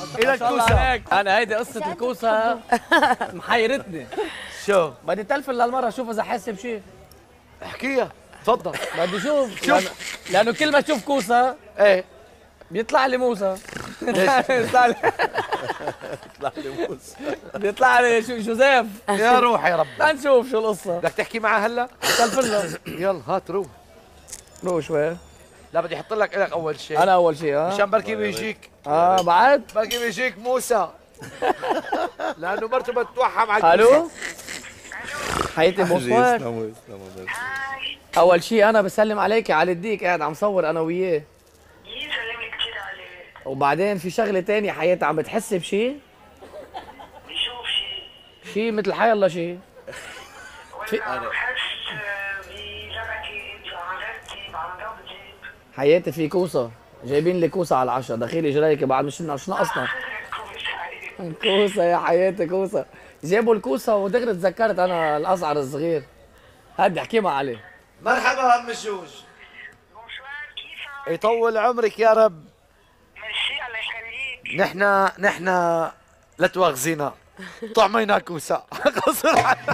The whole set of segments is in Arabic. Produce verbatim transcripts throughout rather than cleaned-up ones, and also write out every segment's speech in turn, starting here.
الى الكوسه. انا هيدي قصه الكوسه محيرتني. شو بدي تلفن للمره اشوف اذا حاسه بشيء. احكيها تفضل. بدي اشوف شوف. لأنه, لانه كل ما اشوف كوسه ايه بيطلع لي موسى. بيطلع لي يطلع لي موسى. بيطلع لي شو جوزيف. يا روح يا رب. نشوف شو القصه. بدك تحكي معها هلا؟ تلفن له. يلا هات روح. روح شوي. لا بدي احط لك لك اول شيء. انا اول شيء اه مشان بركي بيجيك. اه بعد بركي بيجيك موسى. لانه مرته بتتوحم على الو حياتي بونسوار. اول شيء انا بسلم عليك على الديك قاعد عم صور انا وياه. يسلم لي كثير عليك. وبعدين في شغله ثانيه حياتي عم بتحسي بشيء؟ بشوف شيء. شيء مثل حي الله شيء. ولا بحس بلبكي بعرقتي بعرقبتي. حياتي في كوسه جايبين لي كوسه على العشاء دخيلي جرايكي بعد مش شو ناقصنا. كوسه يا حياتي كوسه. جابوا الكوسه ودغري تذكرت انا الازعر الصغير. هدي احكي مع علي. مرحبا عم الجوج. بونسوار كيفك؟ يطول عمرك يا رب. ميرسي الله يخليك. نحن نحن لا تواخذينا طعمينا كوسه. قصر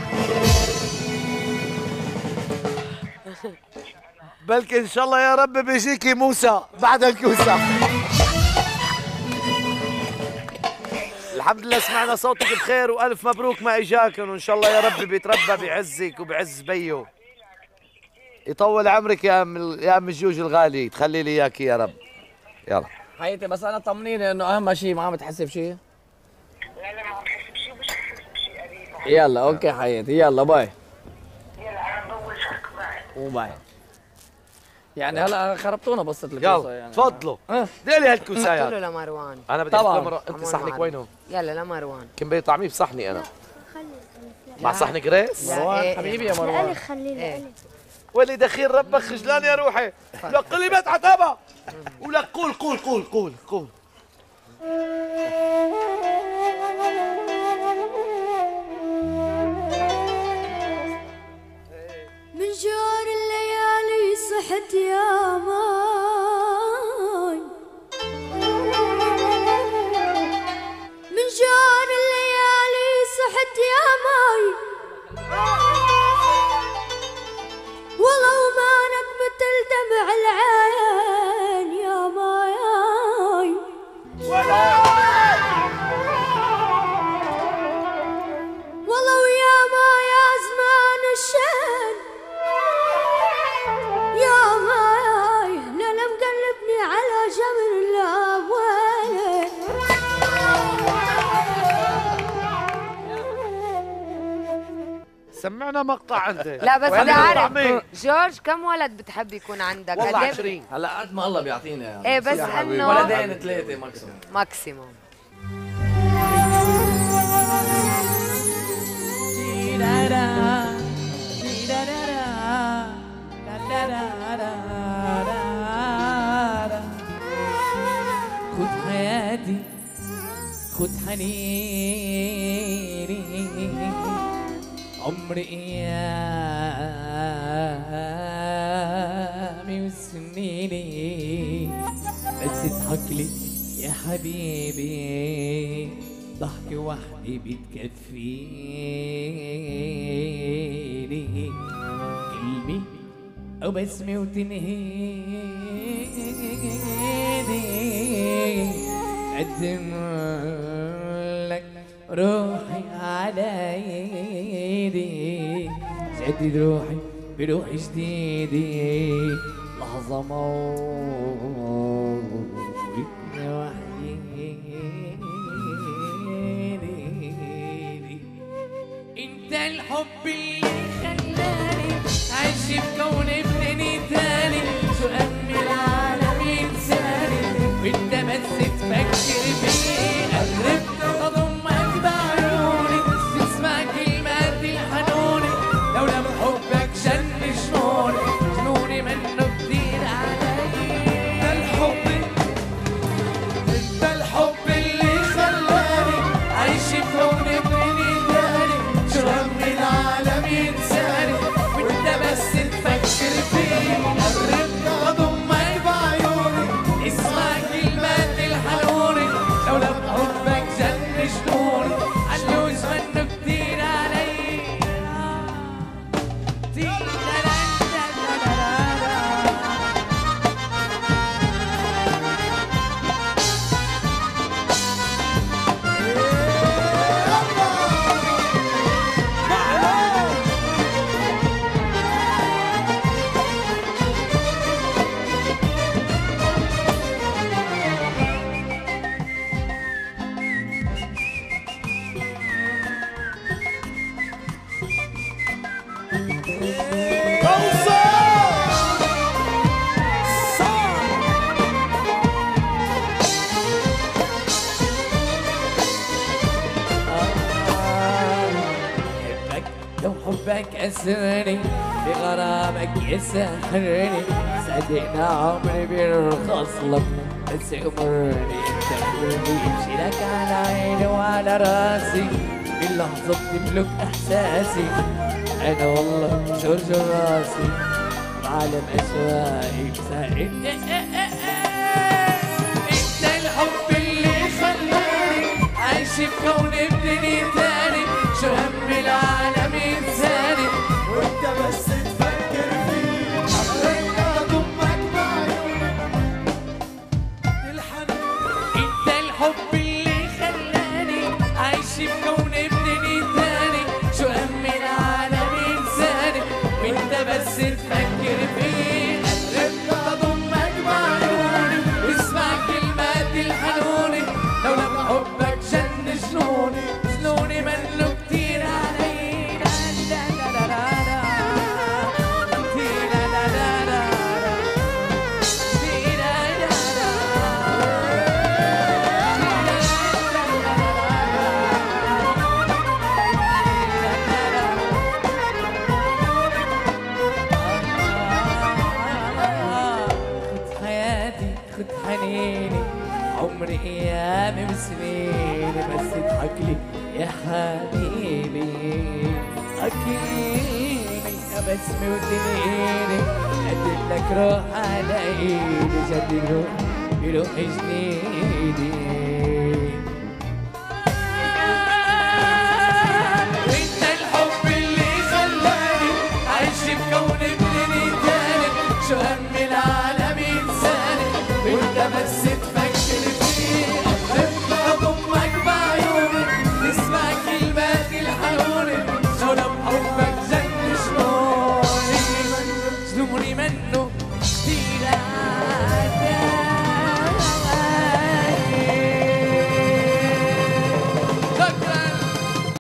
بلكي ان شاء الله يا رب بيجيكي موسى بعد الكوسه. الحمد لله سمعنا صوتك بخير والف مبروك ما اجاكم وان شاء الله يا رب بيتربى بعزك وبعز بيه. يطول عمرك يا ام يا ام الجوج الغالي تخلي لي اياكي يا رب. يلا حياتي بس انا طمنيني انه اهم شيء ما عم تحسي بشيء. لا لا ما عم بحس بشيء ومش بحس بشيء قريب. يلا اوكي حياتي يلا باي. يلا انا بوجهك باي. وباي. يعني هلا خربتونا قصه الكوسه يلا يعني. تفضلوا أه. ديلي قلت هالكوسايات. له لمروان. انا بدي طبعاً. طبعا انت صحنك وينه؟ يلا لمروان. كان بدي طعميه بصحني انا. مع صحن جريس؟ لا، مروان إيه، حبيبي إيه. يا مروان. لألي خليه لألي. ولي دخيل ربك خجلان يا روحي. لق لي بيت عتبه ولك قول قول قول قول قول. من جار الليالي صحت يا ماي، من جار الليالي صحت يا ماي، والله ومانك مثل دمع العين يا ماي. والله ويا ما يا زمان الشين يا ماي لا مقلبني على جمر الابوين. سمعنا مقطع عندك. لا بس وين بدي اعرف طعميه؟ جورج كم ولد بتحب يكون عندك؟ والله قد إيه؟ عشرين. هلا قد ما الله بيعطينا يعني. ايه بس يا حبيبي. انه ولدين ثلاثه ماكسيموم. ماكسيموم. خد حياتي خد حنيني عمر ايامي وسنيني بس اضحك لي يا حبيبي ضحك وحدي بتكفيني كلمة أو بسمة وتنهيني أقدم لك روحي على ايدي جدد روحي بروح جديدي لحظة موت وحيدي انت الحب اللي خلاني عايش في كون ابني تاني شو أمي العالم ينساني وانت بس تفكر بيه قربت اضمك بعيوني تسمع كلمات الحنوني لولا بحبك جن جنوني جنوني منه كتير علي. انت الحب انت الحب اللي خلاني عايش في كون ابني تاني شو همي العالم ينساني وانت بس تفكر حبك أسرني بغرامك يسحرني صدقنا عمري بيرخص لك بس أمرني انت قلبي يمشي لك على عيني وعلى راسي باللحظة بتملك إحساسي أنا والله شرجر راسي بعالم أشواقي بساعد انت الحب اللي خلاني عايش في كون بدنيا تاني شو هم العالم ينساني وانت بس تفكر فيه حبيت اضمك بعيوني الحنون انت الحب اللي خلاني عايش في كون بدنيا تاني شو هم العالم ينساني وانت بس تفكر فيه حبيت اضمك بعيوني واسمع كلمات الحنوني لو لما حبك جن جنوني جنوني منه كتير علي لا لا لا لا لا كتير لا لا لا لا كتير لا لا لا خد حياتي خد حنيني عمري ايامي وسنيني بس اضحك لي يا حبيبي اكليني يا بسمي وتنيني قدم لك روح على ايدي جدد روح يروح جنيني